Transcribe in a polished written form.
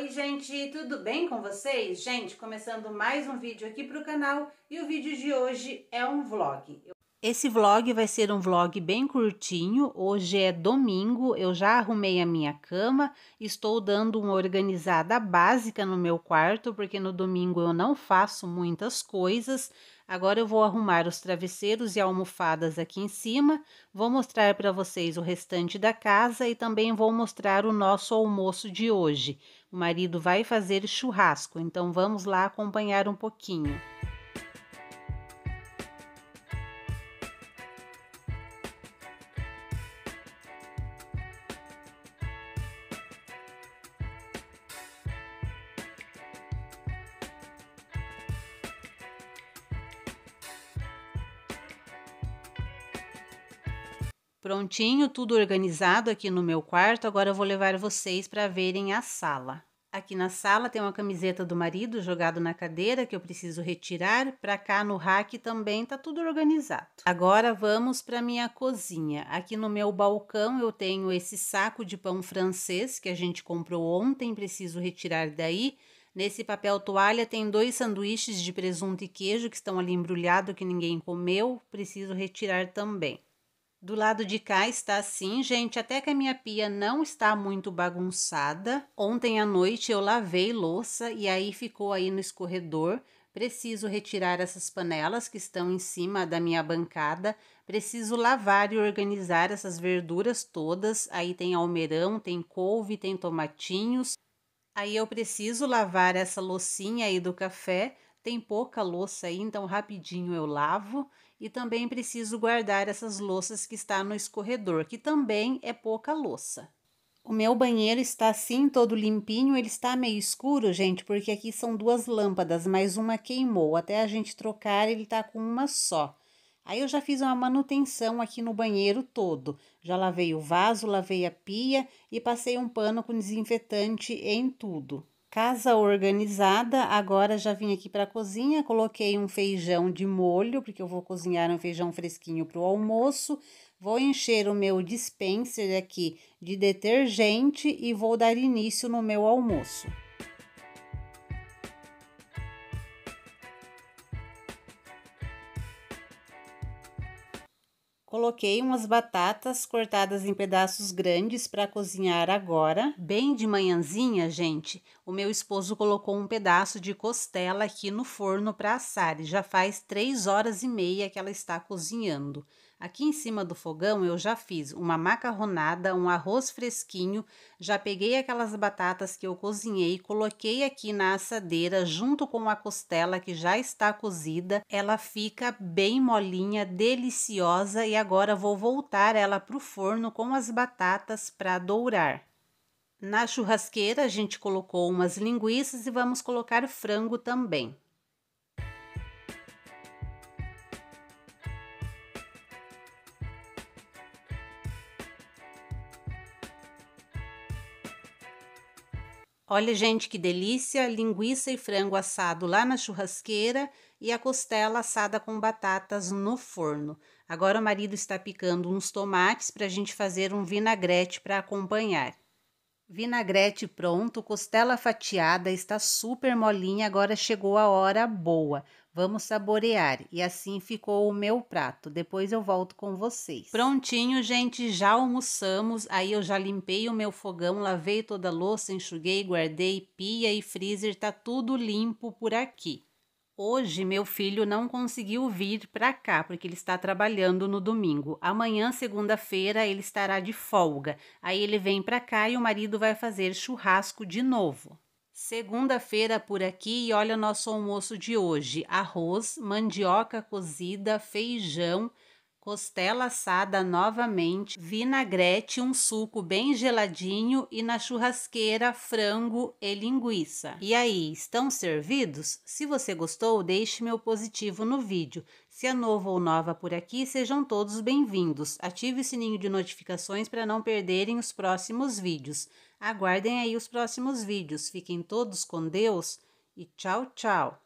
Oi gente, tudo bem com vocês? Gente, começando mais um vídeo aqui para o canal e o vídeo de hoje é um vlog. Esse vlog vai ser um vlog bem curtinho, hoje é domingo, eu já arrumei a minha cama, estou dando uma organizada básica no meu quarto, porque no domingo eu não faço muitas coisas. Agora eu vou arrumar os travesseiros e almofadas aqui em cima, vou mostrar para vocês o restante da casa e também vou mostrar o nosso almoço de hoje. O marido vai fazer churrasco, então vamos lá acompanhar um pouquinho. Prontinho, tudo organizado aqui no meu quarto, agora eu vou levar vocês para verem a sala. Aqui na sala tem uma camiseta do marido jogado na cadeira que eu preciso retirar. Para cá no rack também tá tudo organizado. Agora vamos para minha cozinha. Aqui no meu balcão eu tenho esse saco de pão francês que a gente comprou ontem, preciso retirar daí. Nesse papel toalha tem 2 sanduíches de presunto e queijo que estão ali embrulhados que ninguém comeu, preciso retirar também. Do lado de cá está assim, gente, até que a minha pia não está muito bagunçada. Ontem à noite eu lavei louça e aí ficou aí no escorredor. Preciso retirar essas panelas que estão em cima da minha bancada. Preciso lavar e organizar essas verduras todas. Aí tem almeirão, tem couve, tem tomatinhos. Aí eu preciso lavar essa loucinha aí do café. Tem pouca louça aí, então rapidinho eu lavo. E também preciso guardar essas louças que está no escorredor, que também é pouca louça. O meu banheiro está assim, todo limpinho, ele está meio escuro, gente, porque aqui são 2 lâmpadas, mas uma queimou. Até a gente trocar, ele tá com uma só. Aí eu já fiz uma manutenção aqui no banheiro todo. Já lavei o vaso, lavei a pia e passei um pano com desinfetante em tudo. Casa organizada, agora já vim aqui para a cozinha, coloquei um feijão de molho, porque eu vou cozinhar um feijão fresquinho para o almoço. Vou encher o meu dispenser aqui de detergente e vou dar início no meu almoço. Coloquei umas batatas cortadas em pedaços grandes para cozinhar agora. Bem de manhãzinha, gente, o meu esposo colocou um pedaço de costela aqui no forno para assar. E já faz 3h30 que ela está cozinhando. Aqui em cima do fogão eu já fiz uma macarronada, um arroz fresquinho, já peguei aquelas batatas que eu cozinhei, coloquei aqui na assadeira junto com a costela que já está cozida. Ela fica bem molinha, deliciosa e agora vou voltar ela para o forno com as batatas para dourar. Na churrasqueira a gente colocou umas linguiças e vamos colocar frango também. Olha, gente, que delícia! Linguiça e frango assado lá na churrasqueira e a costela assada com batatas no forno. Agora o marido está picando uns tomates para a gente fazer um vinagrete para acompanhar. Vinagrete pronto, costela fatiada, está super molinha, agora chegou a hora boa. Vamos saborear. E assim ficou o meu prato. Depois eu volto com vocês. Prontinho, gente, já almoçamos. Aí eu já limpei o meu fogão, lavei toda a louça, enxuguei, guardei pia e freezer, tá tudo limpo por aqui. Hoje, meu filho não conseguiu vir para cá, porque ele está trabalhando no domingo. Amanhã, segunda-feira, ele estará de folga. Aí ele vem para cá e o marido vai fazer churrasco de novo. Segunda-feira por aqui e olha o nosso almoço de hoje. Arroz, mandioca cozida, feijão, costela assada novamente, vinagrete, um suco bem geladinho e na churrasqueira frango e linguiça. E aí, estão servidos? Se você gostou, deixe meu positivo no vídeo. Se é novo ou nova por aqui, sejam todos bem-vindos. Ative o sininho de notificações para não perderem os próximos vídeos. Aguardem aí os próximos vídeos. Fiquem todos com Deus e tchau, tchau!